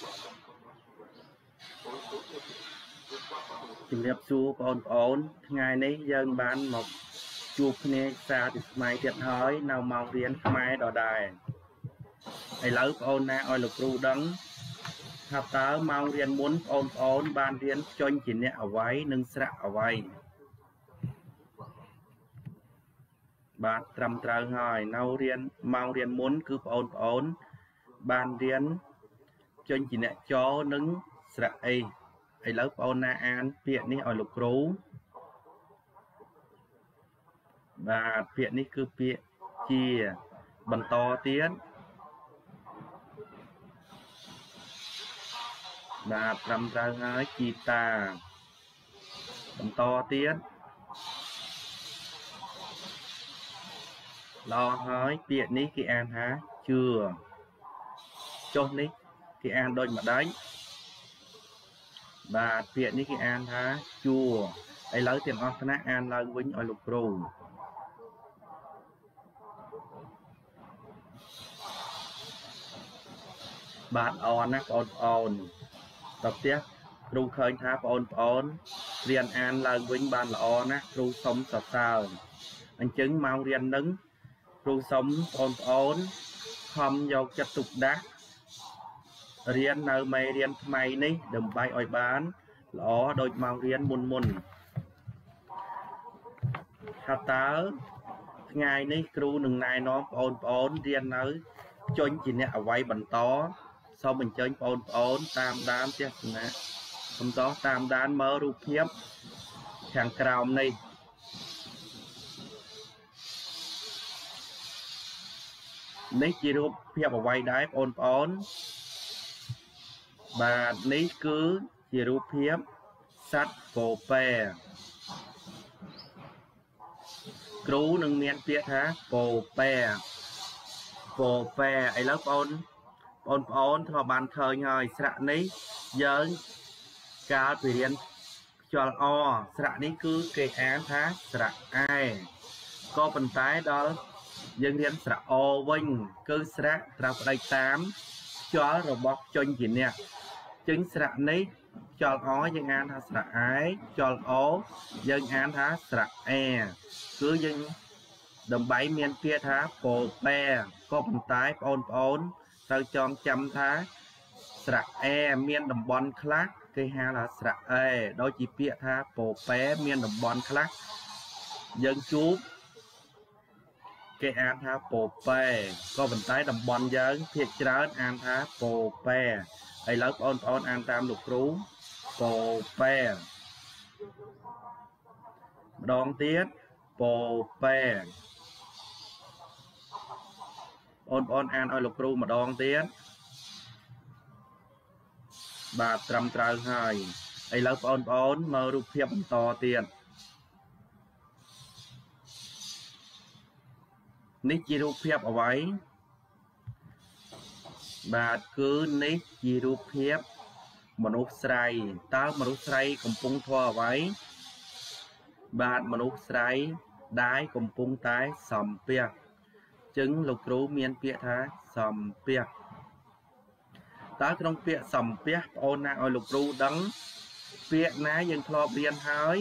ជំរាបសួរបងប្អូនថ្ងៃនេះយើងបានមកជួបគ្នាសារពីថ្មីទៀតហើយនៅម៉ោងរៀនខ្មែរដដែលឥឡូវបងប្អូនណាឲ្យលោកគ្រូដឹងថាតើម៉ោងរៀនមុនបងប្អូនបានរៀនចុញជាអ្នកអ្វីនិងស្រៈអ្វីបាទត្រឹមត្រូវហើយនៅម៉ោងរៀនមុនគឺបងប្អូនបានរៀនចុញជាអ្នកចនិងស្រៈអីឥឡូវបងប្អូនណាអានពាក្យនេះឲ្យលោកគ្រូបាទពាក្យនេះគឺពាក្យជាបន្តទៀតបាទត្រឹមត្រូវហើយជីតាបន្តទៀតល្អហើយពាក្យនេះគេអានថាជឿចុះនេះគេអានដូចម្ដេចបាទពាក្យនេះគេអានថាជួឥឡូវទាំងអស់ថ្នាក់អានឡើងវិញឲ្យលោកគ្រូបាទអរណាស់បងប្អូនតផ្ទះគ្រូឃើញថាបងប្អូនរៀនអានឡើងវិញបានល្អណាស់គ្រូសុំសរសើរអញ្ចឹងម៉ោងរៀននឹងគ្រូសុំបងប្អូនខំយកចិត្តទុកដាក់រៀននៅមេរៀនថ្មីនេះដើម្បីឲ្យបានល្អដូចម៉ោងរៀនមុនថាតើថ្ងៃនេះគ្រូនឹងណែនាំបងប្អូនរៀននៅចុញជាអ្នកអវ័យបន្តសូមអញ្ជើញបងប្អូនតាមដានទស្សនាបន្តតាមដានមើលរូបភាពខាងក្រោមនេះនេះជារូបភាពអវ័យដែរបងប្អូនបាទនេះគឺជារូបភាពសត្វពពែគ្រូនឹងមានពាក្យថាពពែឥឡូវបងប្អូនធ្លាប់បានឃើញហើយស្រៈនេះយើងកាលពីរៀនខ្យល់អស្រៈនេះគឺគេអានថាស្រៈអែក៏ប៉ុន្តែដល់យើងរៀនស្រៈអវិញគឺស្រៈត្រូវផ្ដេកតាមខ្យល់របស់ចុញជាអ្នកចឹងស្រៈនេះខ្យល់អយើងអានថាស្រៈអែខ្យល់អយើងអានថាស្រៈអែគឺយើងដើម្បីមានពាក្យថាពពែក៏ប៉ុន្តែបងប្អូនត្រូវចងចាំថាស្រៈអែមានតំបន់ខ្លះគេហៅថាស្រៈអែដូចជាពាក្យថាពពែមានតំបន់ខ្លះយើងជួបគេអានថាពពែក៏ប៉ុន្តែតំបន់យើងភាគច្រើនអានថាពពែឥឡូវបងប្អូនអានតាមលោកគ្រូពពែម្ដងទៀតពពែបងប្អូនអានឲ្យលោកគ្រូម្ដងទៀតបាទត្រឹមត្រូវហើយឥឡូវបងប្អូនមើលរូបភាពបន្តទៀតនេះជារូបភាពអ្វីបាទគឺនេះជារូបភាពមនុស្សស្រីតើមនុស្សស្រីកំពុងធ្វើអ្វីបាទមនុស្សស្រីដែលកំពុងតែសំពះចឹងលោកគ្រូមានពាក្យថាសំពះតើក្នុងពាក្យសំពះបងអូនណាឲ្យលោកគ្រូដឹងពាក្យណាយើងធ្លាប់រៀនហើយ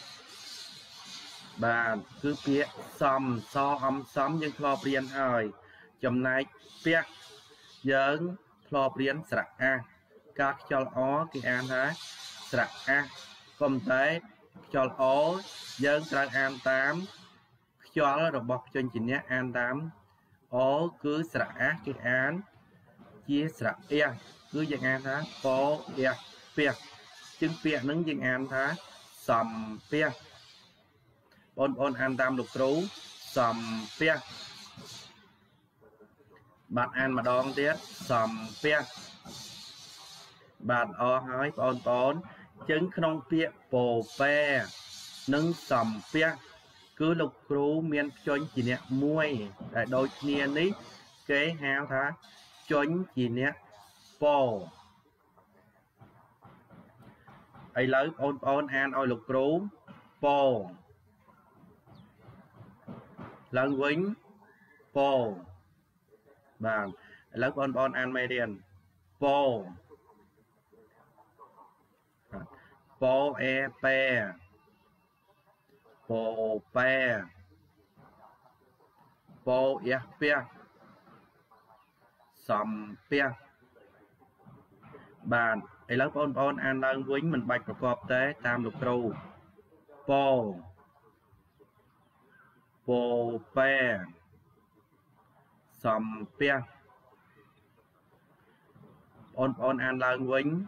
បាទគឺពាក្យសំសអំសំយើងធ្លាប់រៀនហើយចំណែកពាក្យយើងធ្លាប់រៀនស្រៈអាការខ្យល់អគេអានថាស្រៈអាក៏ប៉ុន្តែខ្យល់អយើងត្រូវអានតាមខ្យល់របស់ភ្ជញ្ជនៈអានតាមអគឺស្រៈអាគេអានជាស្រៈអះគឺយើងអានថាពអះពះជាងពាក្យហ្នឹងយើងអានថាសំពះបងប្អូនអានតាមលោកគ្រូសំពះបាទអានម្ដងទៀតសំពះបាទអរហើយបងប្អូនចឹងក្នុងពាក្យពពែនិងសំពះគឺលោកគ្រូមានចុញជាអ្នកមួយដែលដូចគ្នានេះគេហៅថាចុញជាអ្នកពឥឡូវបងប្អូនអានឲ្យលោកគ្រូពឡើងវិញពបាទឥឡូវបងប្អូនអានមេរៀនព po e pe po pe po e pe som pe bạn ấy lớp ôn an lang vĩnh mình bạchประกอบtế tam lục trù po po pe som pe ôn an lang vĩnh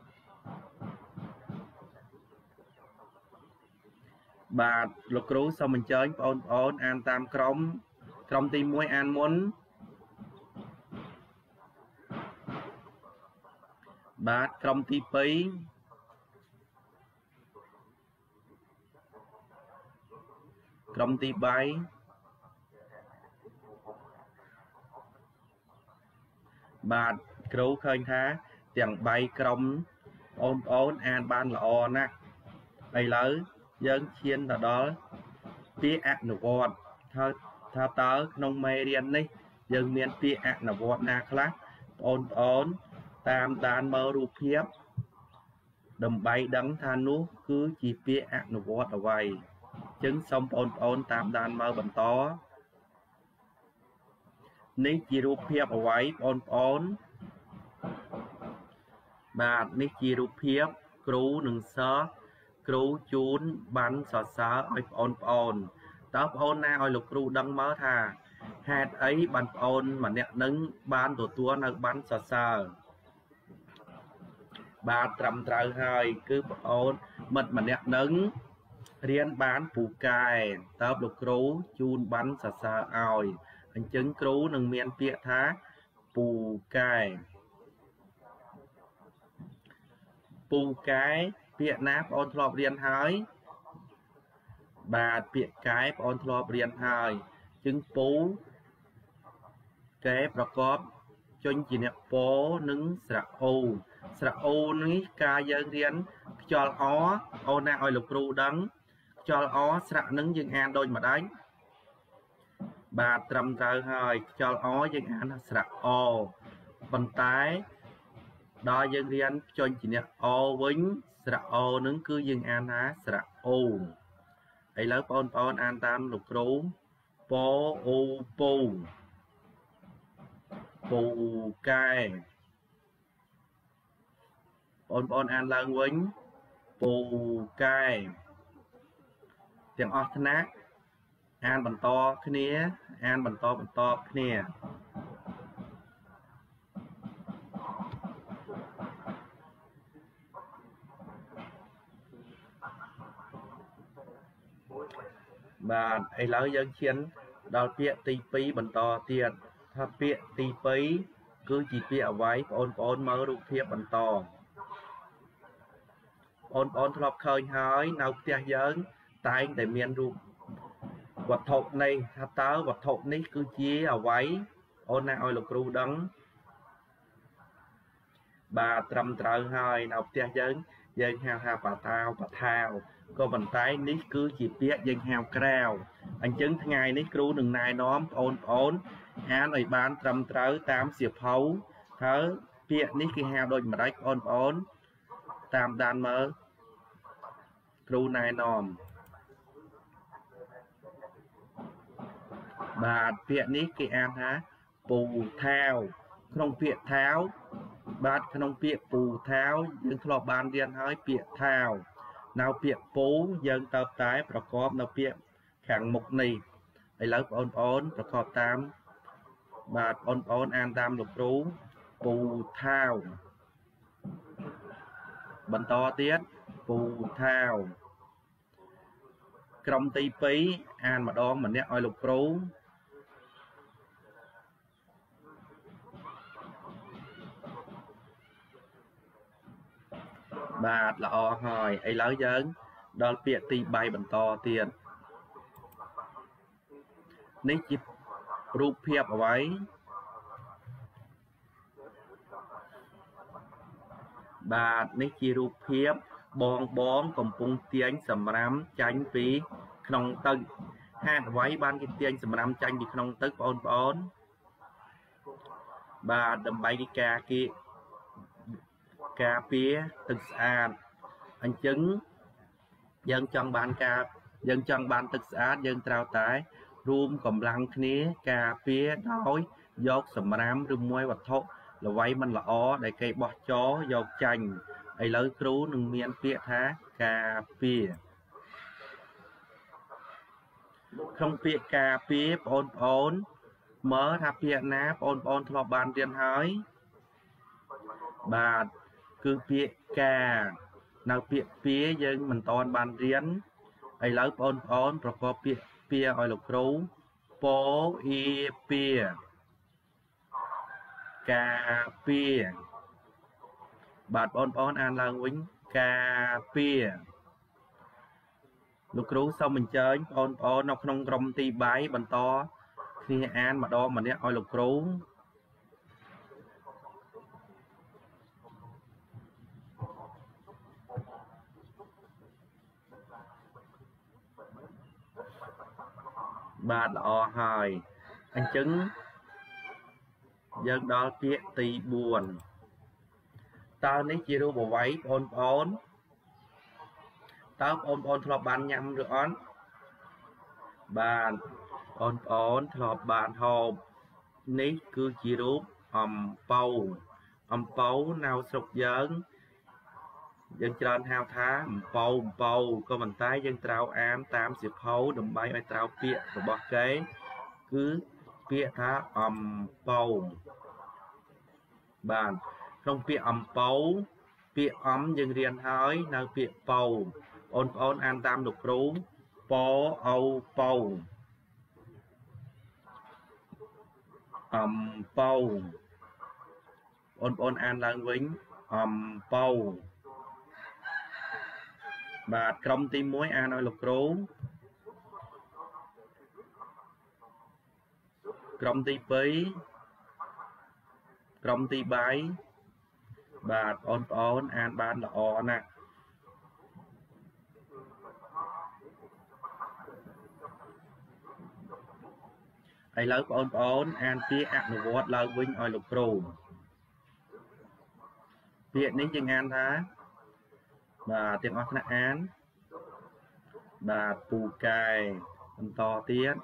បាទលោកគ្រូសូមអញ្ជើញបងប្អូនអានតាមក្រុមទី1អានមុនបាទក្រុមទី2ក្រុមទី3បាទគ្រូឃើញថាទាំង3ក្រុមបងប្អូនអានបានល្អណាស់ឥឡូវយើងឈានទៅដល់ពាក្យអនុវត្តថាតើក្នុងមេរៀននេះយើងមានពាក្យអនុវត្តណាខ្លះបងប្អូនតាមដានមើលរូបភាពដើម្បីដឹងថានោះគឺជាពាក្យអនុវត្តអ្វីអញ្ចឹងសូមបងប្អូនតាមដានមើលបន្តនេះជារូបភាពអ្វីបងប្អូនបាទនេះជារូបភាពគ្រូនិងសិស្សគ្រូជូនបានសរសើរឲ្យបងប្អូនតើបងប្អូនណាឲ្យលោកគ្រូដឹងមើលថាហេតុអីបានបងប្អូនម្នាក់នឹងបានទទួលនៅបានសរសើរបាទត្រឹមត្រូវហើយគឺបងប្អូនមិត្តម្នាក់នឹងរៀនបានពូកែតើបលោកគ្រូជូនបានសរសើរឲ្យអញ្ចឹងគ្រូនឹងមានពាក្យថាពូកែពូកែពាក្យណាបងប្អូនធ្លាប់រៀនហើយបាទពាក្យកែបងប្អូនធ្លាប់រៀនហើយជឹងពូកែប្រកបជញ្ជាអ្នកពោនិងស្រៈអូស្រៈអូនេះការយើងរៀនខ្យល់អអូនណាឲ្យលោកគ្រូដឹងខ្យល់អស្រៈនឹងយើងអានដូចម្ដេចបាទត្រឹមត្រូវហើយខ្យល់អយើងអានស្រៈអប៉ុន្តែដល់យើងរៀនជញ្ជាអ្នកអវិញស្រៈអូនឹងគឺយើងអានថាស្រៈអូឥឡូវបងប្អូនអានតាមលោកគ្រូពោអូពូពូកែបងប្អូនអានឡើងវិញពូកែទាំងអស់ថ្នាក់អានបន្តគ្នាអានបន្តគ្នាបាទឥឡូវយើងឈានដល់ពាក្យទី2បន្តទៀតថាពាក្យទី2គឺជាពាក្យអ្វីបងប្អូនមើលរូបភាពបន្តបងប្អូនធ្លាប់ឃើញហើយនៅផ្ទះយើងតែងតែមានរូបវត្ថុនេះថាតើវត្ថុនេះគឺជាអ្វីអូនណាឲ្យលោកគ្រូដឹងបាទត្រឹមត្រូវហើយនៅផ្ទះយើងហៅថាបាតាវបថាវក៏ប៉ុន្តែនេះគឺជាពាក្យយើងហៅក្រៅអញ្ចឹងថ្ងៃនេះគ្រូនឹងណែនាំបងប្អូនអានឲ្យបានត្រឹមត្រូវតាមសៀវភៅហើយពាក្យនេះគេហៅដូចម្ដេចបងប្អូនតាមដានមើលគ្រូណែនាំបាទពាក្យនេះគេអានថាពូថាវក្នុងពាក្យថាវបាទក្នុងពាក្យពូថាវយើងធ្លាប់បានរៀនហើយពាក្យថាវនៅពាក្យពូយើងទៅតែប្រកបនៅពាក្យខាងមុខនេះឥឡូវបងប្អូនប្រកបតាមបាទបងប្អូនអានតាមលោកគ្រូពូថាវបន្តទៀតពូថាវក្រុមទី2អានម្ដងម្នាក់ឲ្យលោកគ្រូបាទល្អហើយឥឡូវយើងដល់ពាក្យទី3បន្តទៀតនេះជារូបភាពអ្វីបាទនេះជារូបភាពបងកំពុងទាញសម្រាមចាញ់ពីក្នុងទឹកហេតុអ្វីបានគេទាញសម្រាមចាញ់ពីក្នុងទឹកបងប្អូនបាទដើម្បីការពារទឹកស្អាត anh chứng dân trong ban ca dân trong banទឹកxã dân trao tái rùm cầm lăng khía cà phía đói dọc sầm ram rùm môi vật thọ là váy mình là ó để cây bọt chó dọc chành ấy lấy cứu nâng miên phía thá cà phía không phía cà phía ôn mở ra phía ná ôn thọ bàn tiền hói bà cứ phía cà nào phía dân mình toàn bàn riêng ấy lấy ôn rồi có phía ở lục rú phố y phía cà phía bạt ôn an lang vĩnh cà phía lục rú sau mình chơi ôn nó không rong ti bái bần to khi an mà đo mà nè oi lục rú bà lọ hời anh chứng dân đó tiết tì buồn tao ní chỉ ru bộ váy ôn tao ôn thọp bàn nhằm được ón bàn ôn thọp bàn hộp ní cứ chỉ ru ẩm bầu nào sụp dân trơn hao thá bầu có bàn tay dân trao án 80 hấu đùm bay ai trao bịa rồi bỏ kế cứ bịa thá bầu bàn trong bịa bầu bịa dân riêng hói nào bịa bầu ôn an tam lục rú bó âu bầu bầu ôn an lang vĩnh bầu bà trong tim muối an oi lục rú trong ti pí trong ti bái bà ôn an ban là o nè ai lấy ôn an tia ạc nụ vọt lao vinh oi lục rú hiện ní chừng an thá bà tiếng ốc nạ án bà pù cài to tiết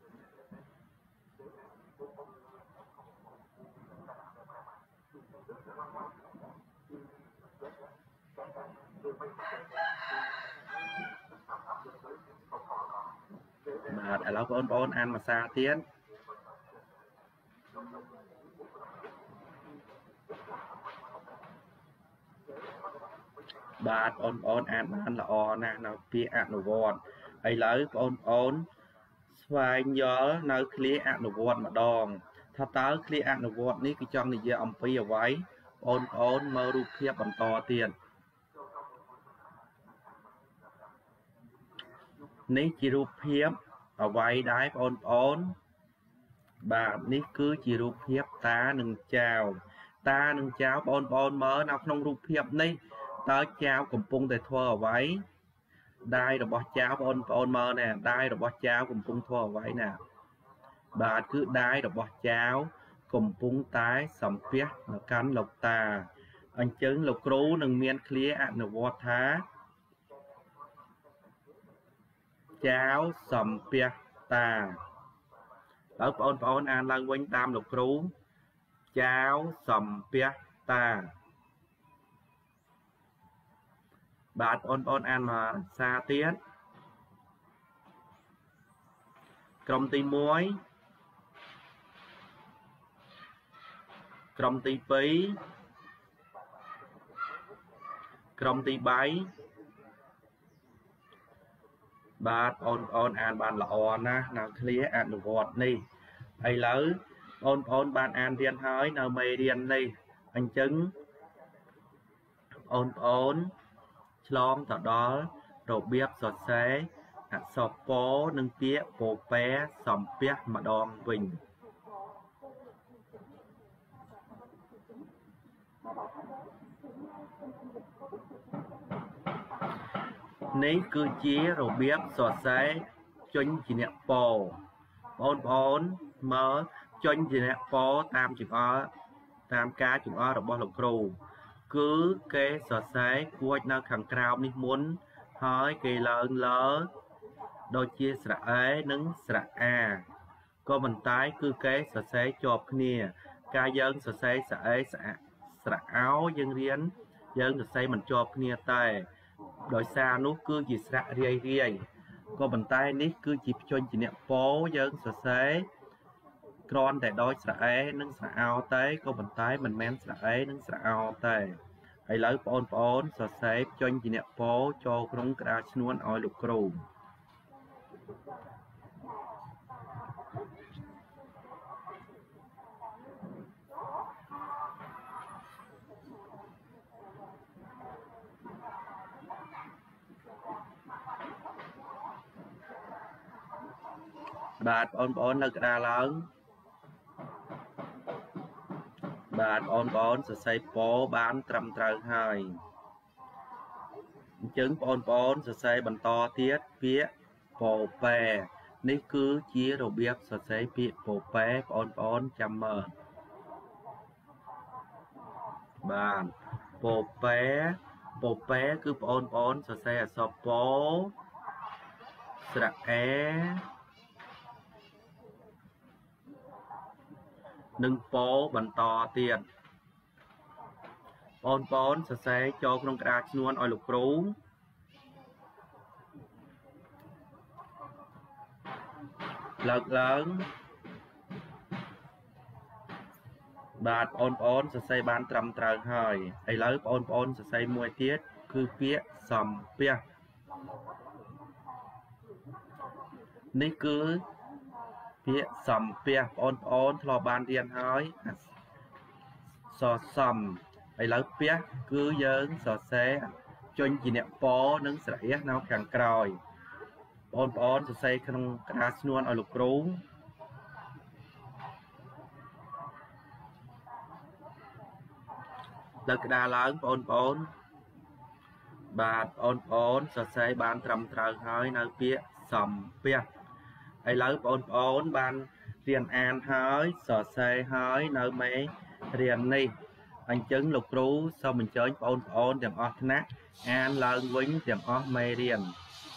bà đã lâu ôn ăn mà xa tiết bà ôn ăn là o nè nó kia ăn đồ vọt ấy lấy ôn xoay nhớ nơi kia ăn đồ vọt mà đònถ้าតើ clear អនុវត្តនេះគឺចង់និយាយអំពីអ្វីអូនមើលរូបភាពបន្តទៀតនេះជារូបភាពអ្វីដែរបងប្អូនបាទនេះគឺជារូបភាពតានិងចៅបងប្អូនមើលនៅក្នុងរូបភាពនេះតើចៅកំពុងតែធ្វើអ្វីដៃរបស់ចៅបងប្អូនមើលណែដៃរបស់ចៅកំពុងធ្វើអ្វីណាបាទគឺដៃរបស់ចៅកំពុងតែសំពះនៅកាន់លោកតាអញ្ចឹងលោកគ្រូនឹងមានឃ្លាអនុវត្តថាចៅសំពះតាហើយបងប្អូនអានឡើងវិញតាមលោកគ្រូចៅសំពះតាបាទបងប្អូនអានមកសារទៀតក្រុមទី1ក្រុមទី2ក្រុមទី3បាទបងប្អូនអានបានល្អណាស់នៅឃ្លាអនុវត្តនេះឥឡូវបងប្អូនបានអានរៀនហើយនៅមេរៀននេះអញ្ចឹងបងប្អូនឆ្លងទៅដល់របៀបសរសេរអក្សរពនិងពាក្យពពែសំពះម្ដងវិញនេះគឺជារបៀបសរសេរចុញជាអ្នកពបងប្អូនមើលចុញជាអ្នកពតាមចង្អុលតាមការចង្អុលរបស់លោកគ្រូ cứ cái sở sấy quay nào khẳng cao đi muốn hỏi cái lớn đôi chia sẻ ấy nâng sạ a có mình tái cứ cái sở sấy chộp nè ca dân sở sấy sạ áo dân riêng dân sở sấy mình chộp nè tay đôi xa nút cứ chỉ sạ riêng có mình tay nít cứ chỉ cho chị nè phố dân sở sấy con để đôi sạ ấy nâng sạ áo tới có mình tái mình men sạ ấy nâng sạ áo tay hãy lấy bốn sở sấy cho chị nè phố cho trong cái nuôn oi lục cừuបាទបងប្អូននៅក្តារឡើងបាទបងប្អូនសរសេរពោបានត្រឹមត្រូវហើយអញ្ចឹងបងប្អូនសរសេរបន្តទៀតពាក្យពោប៉ែនេះគឺជារបៀបសរសេរពាក្យពោប៉ែបងប្អូនចាំមើលបាទពោប៉ែគឺបងប្អូនសរសេរអក្សរពោស្រៈអេនឹងពោបន្តទៀតបងប្អូនសរសេរចូលក្នុងក្តារឈ្នួនឲ្យលោកគ្រូលើកឡើងបាទបងប្អូនសរសេរបានត្រឹមត្រូវហើយឥឡូវបងប្អូនសរសេរមួយទៀតគឺពាក្យសំពះនេះគឺពាក្យសំពះបងប្អូនធ្លាប់បានរៀនហើយសរសំឥឡូវពះគឺយើងសរសេរជញ្ជាអ្នកពោនិងស្រៈនៅខាងក្រោយបងប្អូនសរសេរក្នុងក្តារឈ្នួនឲ្យលោកគ្រូលើកក្តារឡើងបងប្អូនបាទបងប្អូនសរសេរបានត្រឹមត្រូវហើយនៅពាក្យសំពះឥឡូវបងប្អូនបានរៀនអានហើយសរសេរហើយនៅមេរៀននេះអញ្ចឹងលោកគ្រូសូមអញ្ជើញបងប្អូនទាំងអស់ថ្នាក់អានឡើងវិញទាំងអស់មេរៀន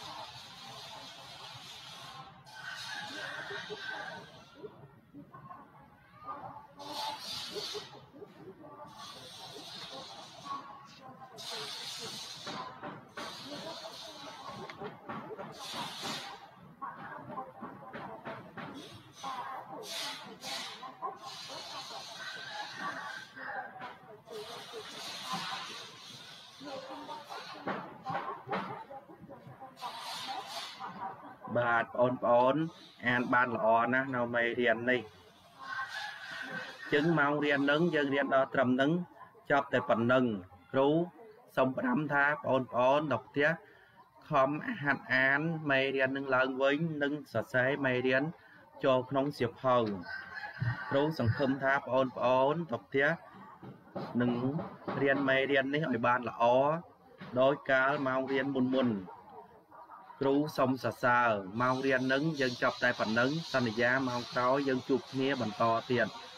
បាទបងប្អូនអានបានល្អណាស់នៅមេរៀននេះចឹងម៉ោងរៀននឹងយើងរៀនដល់ត្រឹមនឹងចប់តែប៉ុណ្្នឹងគ្រូសូមផ្ដាំថាបងប្អូនដល់ផ្ទះខំហាត់អានមេរៀននឹងឡើងវិញនិងសរសេរមេរៀនចូលក្នុងសៀវភៅគ្រូសង្ឃឹមថាបងប្អូនដល់ផ្ទះនឹងរៀនមេរៀននេះឲ្យបានល្អដោយកាលម៉ោងរៀនមុនគ្រូសូមសរសើរម៉ោងរៀននឹងយើងចប់តែប៉ុណ្្នឹងសន្យាម៉ោងក្រោយយើងជួបគ្នាបន្តទៀត